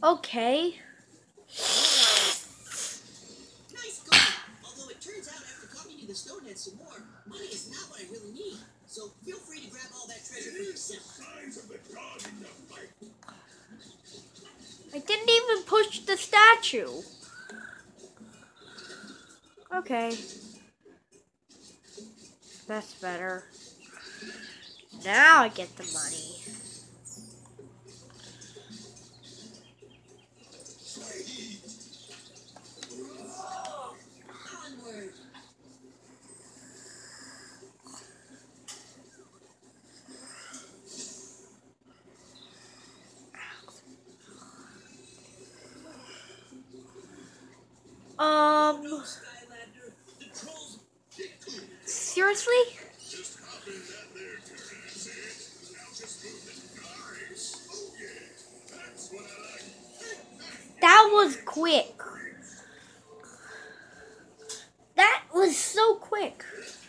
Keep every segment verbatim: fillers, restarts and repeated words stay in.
Okay. Nice going. Although it turns out after talking to the Stonehead some more, money is not what I really need. So feel free to grab all that treasure for yourself. I didn't even push the statue. Okay. That's better. Now I get the money. Onward. Um, seriously? That was quick. That was so quick.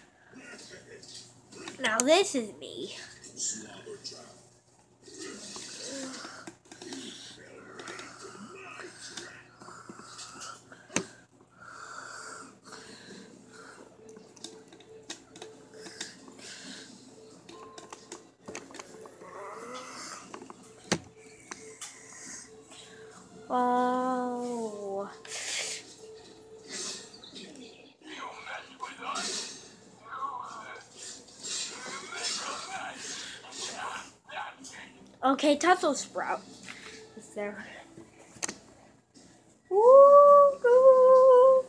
Now this is me. Oh. Okay, Tussle Sprout is there. Woo-hoo.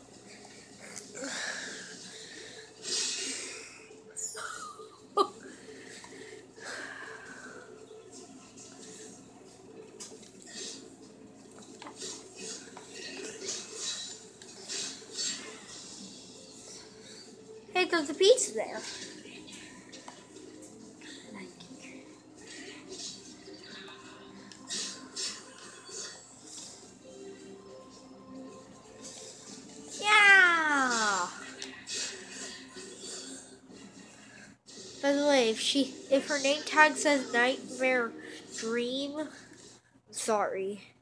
Hey, there's a piece there. Yeah. By the way, if she, if her name tag says Nightmare Dream, I'm sorry.